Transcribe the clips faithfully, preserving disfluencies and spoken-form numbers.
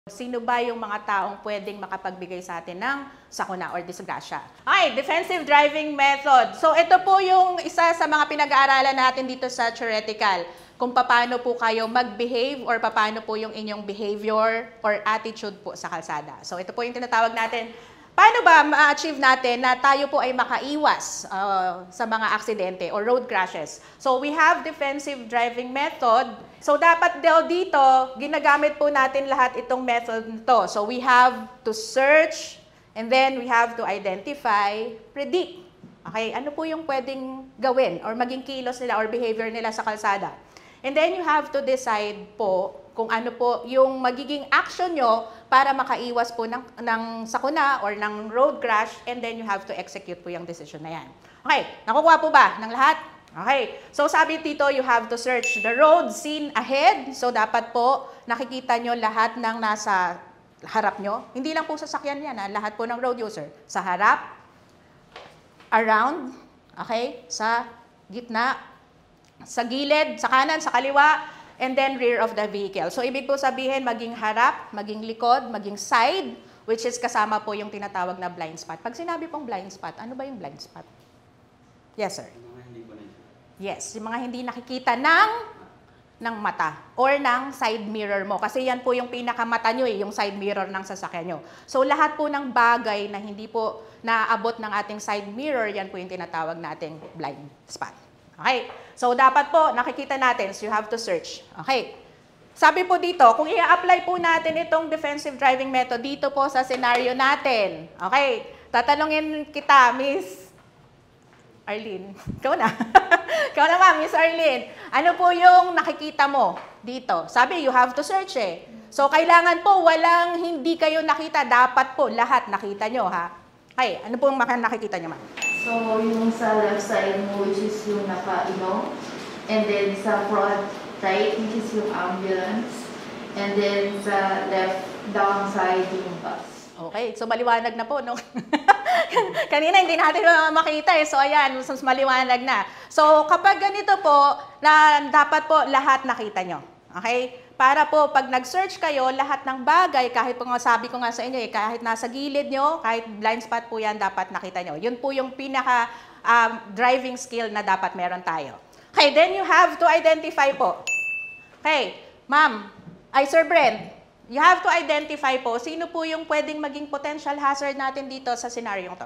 Sino ba yung mga taong pwedeng makapagbigay sa atin ng sakuna or disgrasya? Okay, defensive driving method. So ito po yung isa sa mga pinag-aaralan natin dito sa theoretical. Kung paano po kayo mag-behave or paano po yung inyong behavior or attitude po sa kalsada. So ito po yung tinatawag natin. Paano ba ma-achieve natin na tayo po ay makaiwas uh, sa mga aksidente or road crashes? So we have defensive driving method. So dapat daw dito, ginagamit po natin lahat itong method nito. So we have to search and then we have to identify, predict. Okay, ano po yung pwedeng gawin or maging kilos nila or behavior nila sa kalsada? And then you have to decide po kung ano po yung magiging action nyo para makaiwas po ng, ng sakuna or ng road crash, and then you have to execute po yung decision na yan. Okay, nakukuha po ba ng lahat? Okay, so sabi dito, you have to search the road seen ahead. So dapat po nakikita nyo lahat ng nasa harap nyo. Hindi lang po sasakyan yan, ha? Lahat po ng road user. Sa harap, around, okay, sa gitna, sa gilid, sa kanan, sa kaliwa, and then rear of the vehicle. So, ibig po sabihin, maging harap, maging likod, maging side, which is kasama po yung tinatawag na blind spot. Pag sinabi pong blind spot, ano ba yung blind spot? Yes, sir. Yes, yung mga hindi nakikita ng, ng mata or ng side mirror mo. Kasi yan po yung pinakamata nyo, eh, yung side mirror ng sasakyan nyo. So, lahat po ng bagay na hindi po naaabot ng ating side mirror, yan po yung tinatawag nating blind spot. Okay, so dapat po nakikita natin, so you have to search. Okay, sabi po dito, kung i-apply po natin itong defensive driving method dito po sa scenario natin. Okay, tatanungin kita, Miss Arlene. Ikaw na. Ikaw na ma'am, Miss Arlene. Ano po yung nakikita mo dito? Sabi, you have to search eh. So kailangan po walang hindi kayo nakita, dapat po lahat nakita nyo ha. Okay, ano po yung nakikita nyo ma'am? So, yung sa left side mo, which is yung naka-inom. And then sa front right, which is yung ambulance. And then sa left downside, yung bus. Okay, so maliwanag na po, no? Kanina hindi natin makita eh. So, ayan, mas maliwanag na. So, kapag ganito po, na dapat po lahat nakita nyo. Okay? Para po, pag nag-search kayo, lahat ng bagay, kahit po nga sabi ko nga sa inyo, eh, kahit nasa gilid nyo, kahit blind spot po yan, dapat nakita nyo. Yun po yung pinaka um, driving skill na dapat meron tayo. Okay, then you have to identify po. Okay, ma'am, ay Sir Brent, you have to identify po, sino po yung pwedeng maging potential hazard natin dito sa scenario to?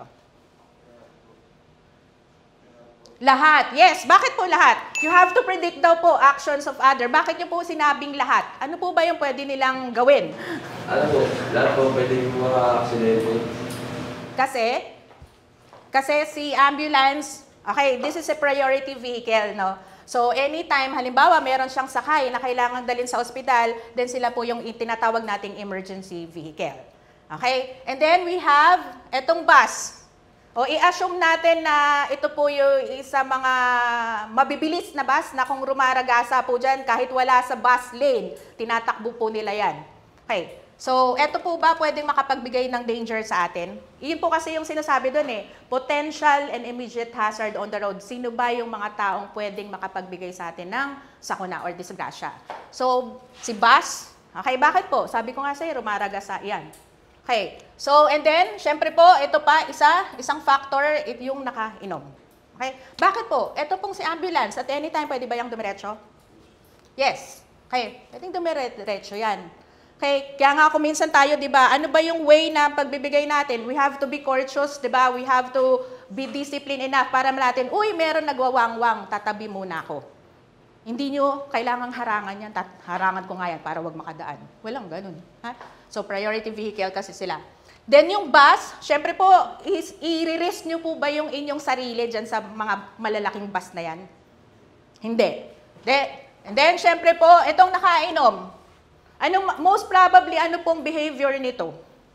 Lahat. Yes. Bakit po lahat? You have to predict daw po actions of other. Bakit niyo po sinabing lahat? Ano po ba yung pwede nilang gawin? Alam po, lahat po pwede yung mga aksidente. Kasi? Kasi si ambulance, okay, this is a priority vehicle, no? So, anytime, halimbawa, meron siyang sakay na kailangan dalhin sa ospital, then sila po yung tinatawag nating emergency vehicle. Okay? And then we have etong bus. O i-assume natin na ito po yung isa mga mabibilis na bus na kung rumaragasa po dyan, kahit wala sa bus lane, tinatakbo po nila yan. Okay. So, ito po ba pwedeng makapagbigay ng danger sa atin? Iyon po kasi yung sinasabi doon eh, potential and immediate hazard on the road. Sino ba yung mga taong pwedeng makapagbigay sa atin ng sakuna or disgrasya? So, si bus, okay, bakit po? Sabi ko nga sa'yo, rumaragasa, yan. Okay. So, and then, syempre po, ito pa, isa, isang factor, it yung nakainom. Okay? Bakit po? Ito pong si ambulance, at anytime, pwede ba yung dumiretso? Yes. Okay. Pwedeng dumiretso yan. Okay. Kaya nga kung minsan tayo, di ba, ano ba yung way na pagbibigay natin? We have to be courteous, di ba? We have to be disciplined enough para natin, uy, meron nagwawangwang, tatabi muna ako. Hindi nyo kailangang harangan yan, harangan ko nga yan para wag makadaan. Walang ganun. Ha? So, priority vehicle kasi sila. Then yung bus, syempre po, i-risk nyo po ba yung inyong sarili dyan sa mga malalaking bus na yan? Hindi. De, and then, syempre po, itong nakainom. Anong, most probably, ano pong behavior nito?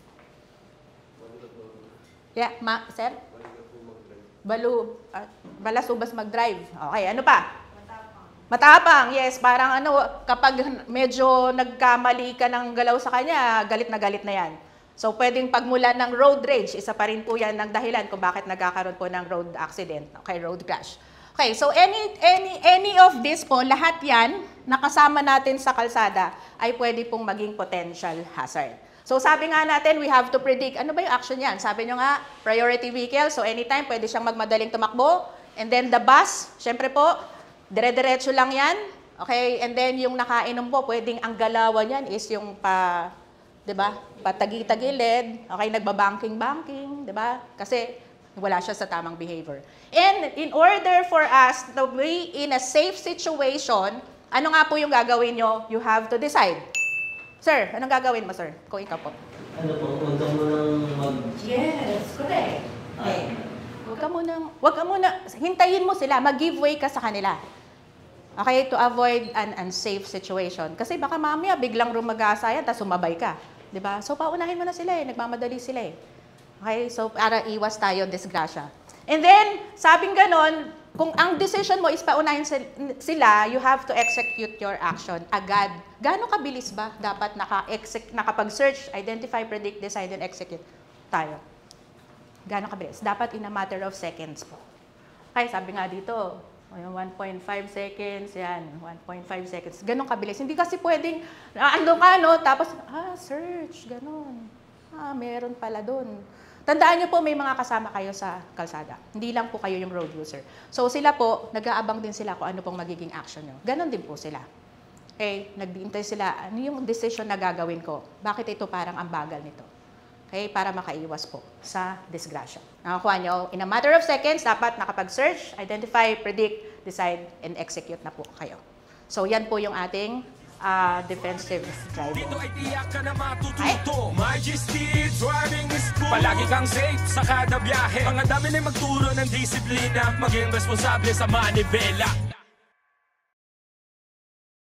Yeah, ma, sir? Balu, uh, balasubas mag-drive. Okay, ano pa? Matapang, yes. Parang ano, kapag medyo nagkamali ka ng galaw sa kanya, galit na galit na yan. So, pwedeng pagmulan ng road rage, isa pa rin po yan ng dahilan kung bakit nagkakaroon po ng road accident, okay, road crash. Okay, so any any any of this po, lahat yan nakasama natin sa kalsada ay pwede pong maging potential hazard. So sabi nga natin, we have to predict. Ano ba yung action yan? Sabi nyo nga, priority vehicle. So anytime, pwede siyang magmadaling tumakbo. And then the bus, syempre po, dire-diretso lang yan. Okay? And then yung nakainom po, pwedeng ang galawan yan is yung pa, di ba? Patagi-tagilid. Okay? Nagbabanking-banking. Di ba? Kasi wala siya sa tamang behavior. And in order for us to be in a safe situation, ano nga po yung gagawin nyo? You have to decide. Sir, anong gagawin mo, sir? Kung ikaw po. Ano po, huwag ka munang mag... Yes, correct. Okay. Huwag ka munang, huwag ka muna, hintayin mo sila, mag-give way ka sa kanila. Okay, to avoid an unsafe situation. Kasi baka mamaya biglang rumagasa yan, tapos sumabay ka. Diba? So, paunahin mo na sila eh, nagmamadali sila eh. Okay, so para iwas tayo disgrasya. And then, sabing ganon, kung ang decision mo is paunahin sila, you have to execute your action agad. Gaano kabilis ba dapat nakapag-search, identify, predict, decide, and execute tayo? Gaano kabilis? Dapat in a matter of seconds po. Okay, sabi nga dito, one point five seconds, yan, one point five seconds. Ganon kabilis. Hindi kasi pwedeng, ando ka, no? Tapos, ah, search, ganon. Ah, meron pala dun. Tandaan niyo po, may mga kasama kayo sa kalsada. Hindi lang po kayo yung road user. So sila po, nag-aabang din sila kung ano pong magiging action nyo. Ganon din po sila. Okay, nag-iintay sila, ano yung decision na gagawin ko? Bakit ito parang ang bagal nito? Okay, para makaiwas po sa disgrasya. Nakakuha nyo, in a matter of seconds, dapat nakapag-search, identify, predict, decide, and execute na po kayo. So yan po yung ating Uh, defensive driving. Dito ay tiyak ka na matututo. Majesty Driving School. Palagi kang safe sa kada biyahe. Mga dami na magturo ng disiplina. Maging responsable sa manibela.